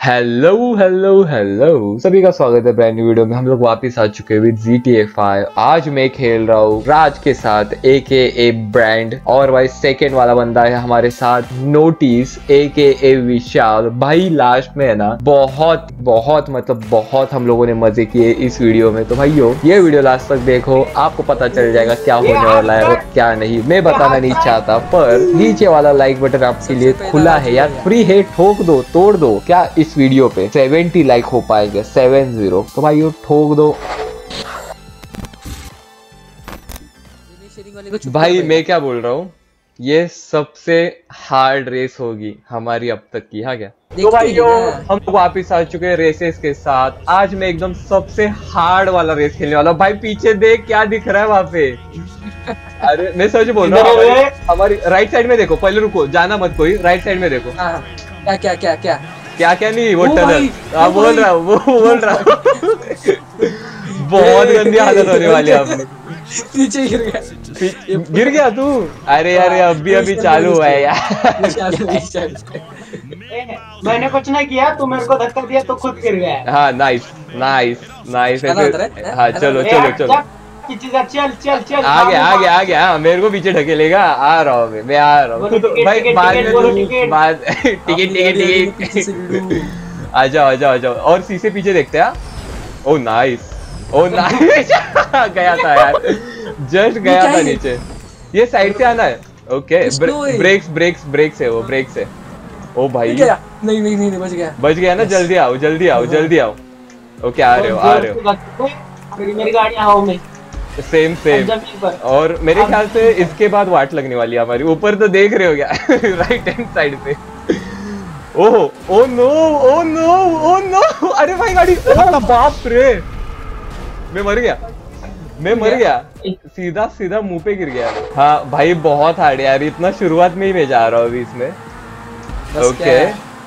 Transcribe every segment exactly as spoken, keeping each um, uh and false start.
Hello hello hello सभी का स्वागत है ब्रांड न्यू वीडियो में। हम लोग वापस आ चुके हैं with G T A five. आज मैं खेल रहा हूँ राज के साथ ए के ए ब्रांड, और भाई सेकेंड वाला बंदा है हमारे साथ नोटिस ए के ए विशाल। भाई लास्ट में है ना बहुत बहुत मतलब बहुत हम लोगों ने मजे किए इस वीडियो में। तो भाइयों ये वीडियो लास्ट तक देखो, आपको पता चल जाएगा क्या होने वाला है और क्या नहीं। मैं बताना नहीं चाहता, पर नीचे वाला लाइक बटन आपके लिए खुला है यार, फ्री है, ठोक दो तोड़ दो। क्या इस वीडियो पे सत्तर लाइक हो पाएंगे? सेवन जीरो तो भाई ठोक दो भाई। मैं क्या बोल रहा हूँ, ये सबसे हार्ड रेस होगी हमारी अब तक की। हाँ क्या तो भाइयों हम वापिस आ चुके हैं रेसेस के साथ। आज मैं एकदम सबसे हार्ड वाला रेस खेलने वाला हूँ। भाई पीछे देख क्या दिख रहा है वहां पे। अरे मैं सच बोल रहा हूँ, हमारी, हमारी राइट साइड में देखो। पहले रुको, जाना मत कोई, राइट साइड में देखो। क्या क्या क्या क्या क्या क्या नहीं वो टनल। हाँ बोल रहा हूँ, वो बोल रहा हूँ। बहुत गंदी हालत होने वाली है अपनी। नीचे गिर गया। गिर गया तू? अरे अरे अभी अभी चालू हुआ है यार। मैंने कुछ नहीं किया, तू मेरे को धक्का दिया तो खुद गिर गया। हाँ नाइस नाइस नाइस। हाँ चलो चलो चलो चल चल चल आ गया आ गया आ गया। हाँ मेरे को पीछे ढकेलेगा, आ रहा हूँ मैं मैं आ रहा हूँ। तो भाई बाद में बाद टिकट टिकट टिकट आ जाओ आ जाओ आ जाओ। और शीशे पीछे देखते हैं। Oh nice oh nice. गया था यार, जस्ट गया था नीचे। ये साइड से आना है। ओके ब्रेक्स ब्रेक्स ब्रेक्स है वो, ब्रेक्स है। ओ भाई नहीं नहीं नहीं बच गया बच गया ना। जल्दी आओ जल्दी आओ जल्दी आओ। ओके आ रहे हो आ रहे हो। मेरी गाड़ी आओ में सेम सेम। और मेरे ख्याल से इसके बाद वाट लगने वाली है हमारी। ऊपर तो देख रहे हो क्या? राइट हैंड साइड पे। Oh oh no oh no oh no. अरे भाई गाड़ी, बाप रे मैं मर गया मैं मर गया सीधा सीधा मुंह पे गिर गया। हाँ भाई बहुत हार्ड यार, इतना शुरुआत में ही मैं जा रहा हूँ अभी इसमें। ओके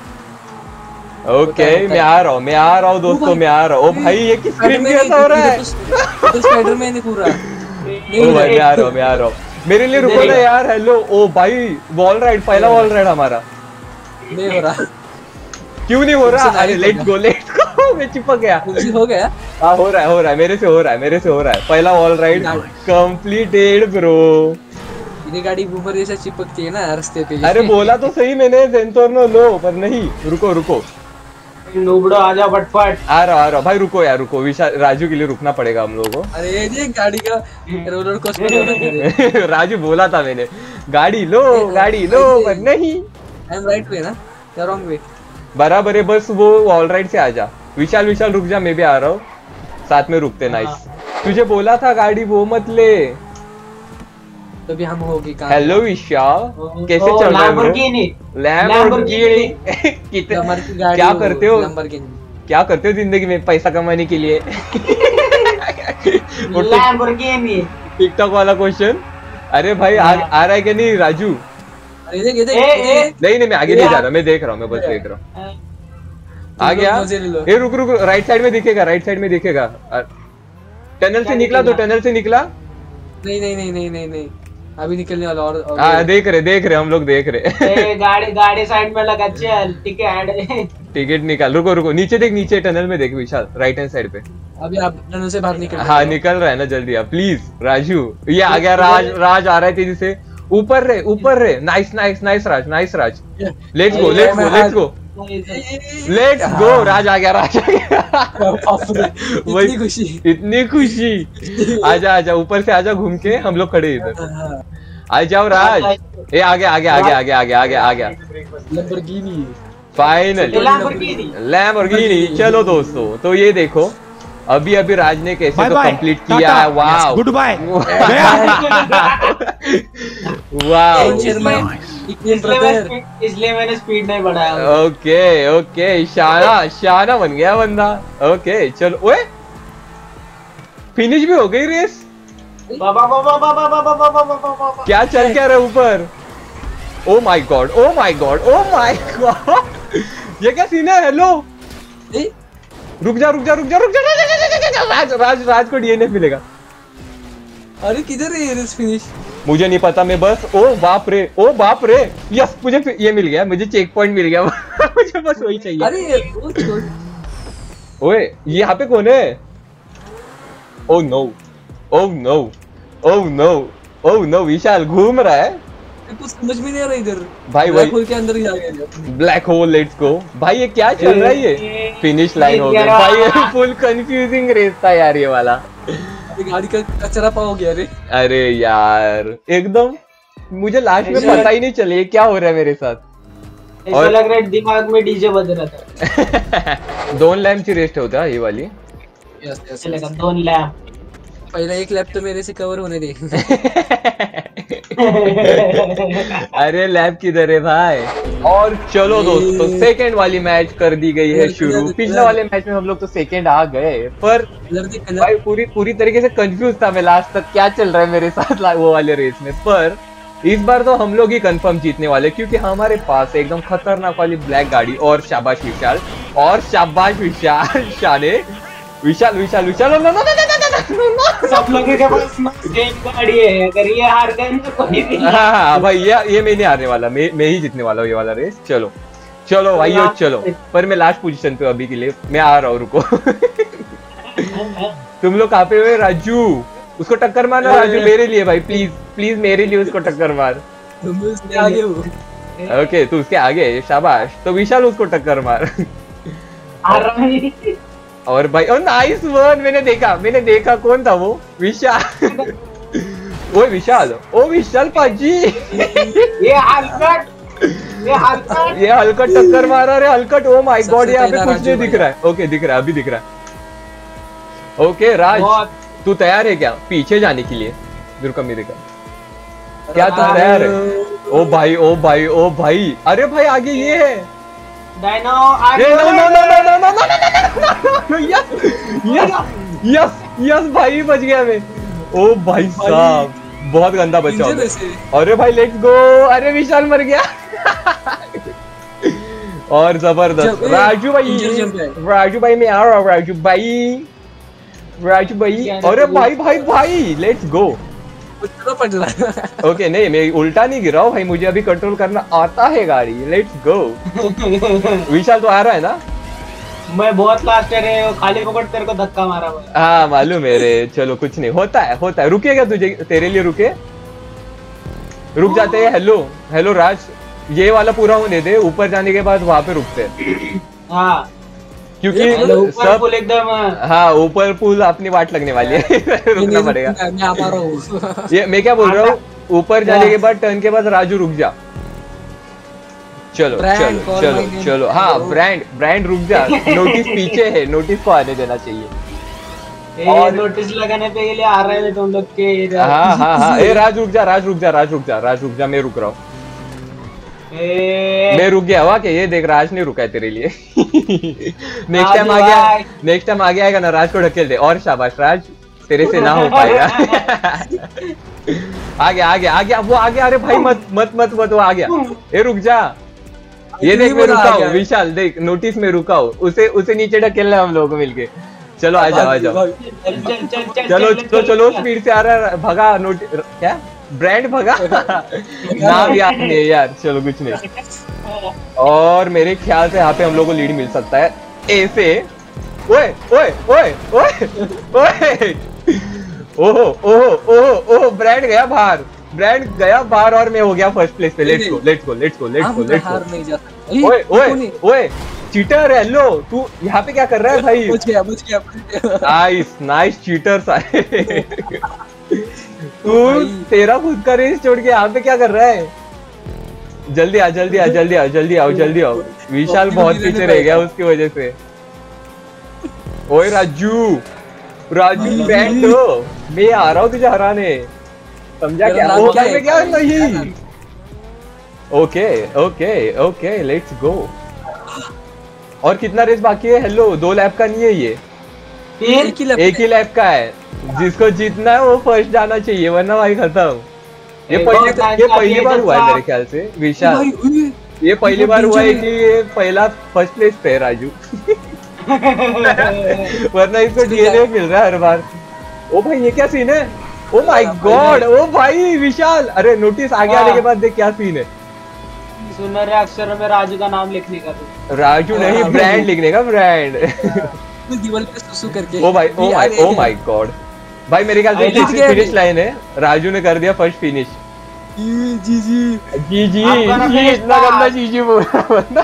ओके मैं आ रहा हूँ मैं आ रहा हूँ दोस्तों, मैं आ रहा हूँ। ओ भाई ये किस स्क्रीन पे ऐसा हो रहा है? स्पाइडरमैन है पूरा। ओ भाई मैं आ रहा हूँ मैं आ रहा हूँ। मेरे लिए रुको ना यार। हेलो ओ भाई वॉल राइड, पहला वॉल राइड हमारा नहीं हो रहा। क्यों नहीं हो रहा? अरे लेट्स गो लेट्स गो। मैं चिपक गया। हो गया। हाँ हो रहा है हो रहा है मेरे से हो रहा है मेरे से हो रहा है। पहला वॉल राइड कंप्लीटेड ब्रो। ये गाड़ी ऊपर जैसे चिपकती है ना रास्ते पे। अरे बोला तो सही मैंने सेंसर नो लो, पर नहीं। रुको रुको नूबड़ो आ जा फटफट। आ रहा आ रहा भाई। रुको यार रुको, विशाल राजू के लिए रुकना पड़ेगा हम लोगों को। अरे ये गाड़ी का रोलर कोस्टर। राजू बोला था मैंने गाड़ी लो गाड़ी लो, पर नहीं। आई एम राइट वे ना या रॉन्ग वे? बराबर है, बस वो ऑल राइट से आ जा। विशाल विशाल रुक जा, मैं भी आ रहा हूँ साथ में रुकते। नाइस। तुझे बोला था गाड़ी वो मत ले। तो भी हम होगी कहां? हेलो विशाल कैसे चल रहा है ब्रो? लैम्बोर्गिनी कितने क्या करते हो क्या करते हो जिंदगी में पैसा कमाने के लिए? लैम्बोर्गिनी टिकटॉक वाला क्वेश्चन। अरे भाई आ, आ रहा है कि नहीं राजू? अरे देख देख नहीं नहीं मैं आगे नहीं जा रहा, मैं देख रहा हूँ मैं बस देख रहा हूँ। आ गया। ए रुक रुक राइट साइड में दिखेगा राइट साइड में दिखेगा। टनल से निकला तो टनल से निकला। नहीं नहीं नहीं नहीं नहीं नहीं अभी निकलने वाला। और हाँ देख रहे देख रहे हम लोग देख रहे। गाड़ी गाड़ी साइड में लगा। चल टिकट टिकट निकाल। रुको रुको नीचे देख, नीचे टनल में देख विशाल, राइट हैंड साइड पे। अभी आप टनल से बाहर निकल। हाँ निकल रहा है ना, जल्दी आ प्लीज राजू। ये आ गया राज। राज आ रहा है तेजी से। ऊपर रे ऊपर रे। Nice nice nice Raj nice Raj. Let's go let's go let's go let's go. Raj आ गया राज आ गया। इतनी खुशी इतनी खुशी। आजा आजा ऊपर से आजा, घूम के हम लोग खड़े इधर। आ जाओ राज। ए आगे आगे आगे आगे आगे आगे आ गया। Lamborghini finally Lamborghini. चलो दोस्तों तो ये देखो अभी अभी राज ने कैसे तो कंप्लीट किया है। Wow good bye. वाओ इसलिए मैंने स्पीड नहीं बढ़ाया। ओके ओके शाना शाना बन गया बंदा। ओके चलो। ओए फिनिश भी हो गई रेस। क्या चल क्या रहा है ऊपर? Oh my god oh my god oh my god ये क्या सीन है? हेलो रुक जा रुक जा रुक जा रुक जा। राज राज राज को डीएनएफ मिलेगा। अरे किधर है ये रेस फिनिश? मुझे नहीं पता, मैं बस ओ बाप रे ओ बाप रे। यस मुझे ये मिल गया, मुझे चेक पॉइंट मिल गया। मुझे बस वही चाहिए। अरे वो छोड़। ओए ये यहाँ पे कौन है? Oh no, oh no, oh no, oh no, Vishal घूम रहा है कुछ समझ में नहीं आ रहा इधर भाई। ब्लैक होल के अंदर ही आ गया। ब्लैक होल, लेट्स गो भाई। ये क्या चल रहा है? ये फिनिश लाइन हो गई भाई। फुल कंफ्यूजिंग रेस था यार ये वाला। गाड़ी का कचरा पाओ गया रे। अरे यार एकदम मुझे लास्ट में पता ही नहीं चले क्या हो रहा है मेरे साथ। ऐसा लग रहा है दिमाग में डीजे बज रहा था। दोन लैम्प की रेस होता है ये वाली। यस यस चलेगा दोन लैम्प। पहले एक लैप तो मेरे से कवर होने दे। अरे लैब किधर है भाई? और चलो दोस्तों सेकंड वाली मैच कर दी गई है शुरू। पिछले वाले मैच में हम लोग तो सेकंड आ गए पर भाई पूरी पूरी तरीके से कंफ्यूज था मैं लास्ट तक क्या चल रहा है मेरे साथ वो वाले रेस में। पर इस बार तो हम लोग ही कंफर्म जीतने वाले क्योंकि हमारे पास एकदम खतरनाक वाली ब्लैक गाड़ी। और शाबाश विशाल, और शाबाश विशाल शाने Vishal Vishal Vishal no no no no. सब लोगों के पास सेम गाड़ी है, अगर ये हार गए तो कोई नहीं। हाँ हाँ भाई ये ये मैं नहीं हारने वाला, मैं मैं ही जीतने वाला हूँ ये वाला रेस। चलो चलो भाइयों चलो। पर मैं लास्ट पोजीशन पे अभी के लिए, मैं आ रहा हूँ रुको। तुम लोग कहाँ पे हुए? राजू उसको टक्कर मारना राजू मेरे लिए भाई, प्लीज प्लीज मेरे लिए उसको टक्कर मार। आगे हो। ओके तू उसके आगे, शाबाश। तो विशाल उसको टक्कर मार। हार रहा है। और भाई ओ नाइस वन। मैंने देखा मैंने देखा कौन था वो? विशाल। ओ विशाल, ओ विशाल पाजी। ये हलकट, ये हलकट, ये हलकट टक्कर मारा रे हलकट। ओ माय गॉड यहाँ पे कुछ नहीं दिख रहा है। ओके दिख रहा है, अभी दिख रहा है। ओके राज तू तैयार है क्या पीछे जाने के लिए? रुको मेरे का क्या तू तैयार है? ओ भाई ओ भाई ओ भाई, अरे भाई आगे ये है डायनो। No no no no no no no no. Yes yes yes yes भाई बच गया मैं। ओ भाई साहब बहुत गंदा बचा हूं। अरे भाई लेट्स गो। अरे विशाल मर गया। और जबरदस्त राजू भाई, राजू भाई मैं आ रहा हूँ। राजू भाई, राजू भाई। अरे भाई भाई भाई लेट्स गो। ओके नहीं मैं उल्टा नहीं गिरा हूँ भाई, मुझे अभी कंट्रोल करना आता है गाड़ी। Let's go. विशाल तो आ रहा है ना? मैं बहुत लास्ट है, खाली पकड़ तेरे को धक्का मारा हुआ। हाँ मालूम है रे। चलो कुछ नहीं होता है होता है। रुके क्या तुझे? तेरे लिए रुके, रुक जाते हैं। हेलो हेलो राज, ये वाला पूरा होने दे, ऊपर जाने के बाद वहां पे रुकते हैं। हाँ क्योंकि ऊपर पुल एकदम। हाँ ऊपर पुल अपनी वाट लगने वाली है। रुकना पड़ेगा। मैं आ रहा हूँ। ये मैं क्या बोल रहा हूँ, ऊपर जाने के बाद टर्न के बाद राजू रुक जा। चलो चलो चलो चलो। हाँ ब्रांड ब्रांड रुक जा। नोटिस पीछे है, नोटिस को आने देना चाहिए। और नोटिस लगाने पे लिए आ रहे हैं तुम लोग के। हाँ हाँ हाँ ए राज रुक जा, राज रुक जा, राज रुक जा, राज रुक जा। मैं रुक रहा हूँ, मैं रुक गया। वाह ये देख राज नहीं रुका है तेरे लिए। नेक्स्ट टाइम आ गया, नेक्स्ट टाइम आ गया आएगा ना राज को ढकेल दे। और शाबाश राज, तेरे से ना हो पाएगा। आ गया आ गया आ गया वो आ गया। अरे भाई मत मत मत मत वो आ गया। ए रुक जा। ये देख मैं रुका हूँ विशाल, देख नोटिस में रुका हूँ। उसे उसे नीचे ढकेलना है हम लोगों को मिलके। चलो आ जाओ आ जाओ। चलो चलो चलो स्पीड से आ रहा है। भगा नोटिस क्या ब्रांड भगा। नाम याद नहीं है यार। चलो कुछ नहीं। और मेरे ख्याल से यहाँ पे हम लोग को लीड मिल सकता है ऐसे। ओए ओए ओए ओए ओए ओहो ओहो ओहो ओहो ब्रांड गया बाहर, ब्रांड गया बाहर और मैं हो गया फर्स्ट प्लेस पे। Let's go let's go let's go let's go let's go. ओए ओए ओए चीटर हेलो तू यहाँ पे क्या कर रहा है भाई? बच गया बच गया। नाइस नाइस चीटर सारे। तू तेरा खुद का रेस छोड़ के यहाँ पे क्या कर रहा है? जल्दी आ जल्दी आ जल्दी आओ जल्दी आओ जल्दी आओ। विशाल बहुत पीछे रह गया उसकी वजह से। ओए राजू राजू ब्रांड दो, मैं आ रहा हूँ तुझे हराने। समझा क्या? ओ क्या क्या नहीं। Okay okay okay let's go. और कितना रेस बाकी है? हेलो दो लैप का नहीं है ये, एक ही लैप एक ही लैप का है। जिसको जीतना है वो फर्स्ट जाना चाहिए वरना भाई खत्म। ये पहली ये पहली बार हुआ है मेरे ख्याल से विशाल, ये पहली बार हुआ है कि ये पहला फर्स्ट प्लेस पे है राजू। वरना इसको डीएनए मिल रहा है हर बार। ओ भाई ये क्या सीन है? ओ माय गॉड ओ भाई विशाल। अरे नोटिस आगे आने के बाद देख क्या सीन है। सुनहरे अक्षरों में राजू का नाम लिखने का तू। राजू नहीं, ब्रांड लिखने का, ब्रांड। दीवार पे सुसु करके। ओ भाई, oh my, oh my god भाई, मेरे ख्याल से जीत गए। फिनिश लाइन है, राजू ने कर दिया फर्स्ट फिनिश। जी जी जी जी आपका ना जी, finish इतना था। गंदा जी जी बोल रहा बंदा।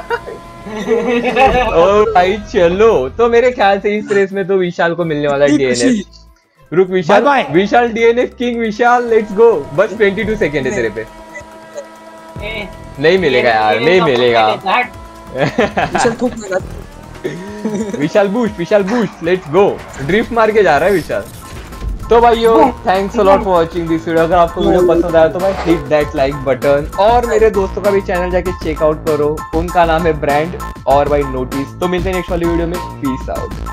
ओ भाई चलो, तो मेरे ख्याल से इस रेस में तो विशाल को मिलने वाला है डीएनएफ। रुक Vishal, Bye bye. Vishal DNF king, Vishal let's go. बस बाईस सेकंड है तेरे पे। ए, नहीं मिलेगा यार, नहीं मिलेगा। विशाल खूब लगा। Vishal boost, Vishal boost, let's go. Drift मार के जा रहा है विशाल। तो भाइयों, thanks a lot for watching this video. अगर आपको वीडियो पसंद आया तो भाई हिट दैट लाइक बटन, और मेरे दोस्तों का भी चैनल जाके चेकआउट करो, उनका नाम है ब्रांड और भाई नोटिस। तो मिलते हैं नेक्स्ट वाली वीडियो में, पीस आउट।